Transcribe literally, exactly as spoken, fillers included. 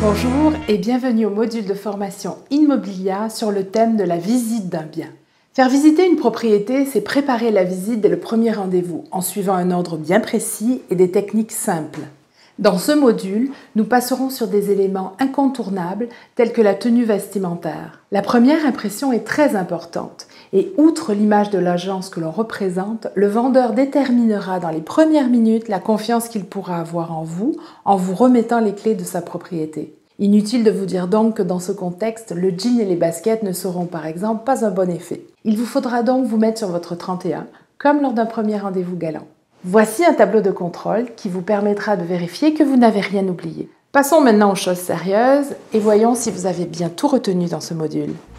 Bonjour et bienvenue au module de formation Immobilia sur le thème de la visite d'un bien. Faire visiter une propriété, c'est préparer la visite dès le premier rendez-vous en suivant un ordre bien précis et des techniques simples. Dans ce module, nous passerons sur des éléments incontournables tels que la tenue vestimentaire. La première impression est très importante et outre l'image de l'agence que l'on représente, le vendeur déterminera dans les premières minutes la confiance qu'il pourra avoir en vous en vous remettant les clés de sa propriété. Inutile de vous dire donc que dans ce contexte, le jean et les baskets ne seront par exemple pas un bon effet. Il vous faudra donc vous mettre sur votre trente et un, comme lors d'un premier rendez-vous galant. Voici un tableau de contrôle qui vous permettra de vérifier que vous n'avez rien oublié. Passons maintenant aux choses sérieuses et voyons si vous avez bien tout retenu dans ce module.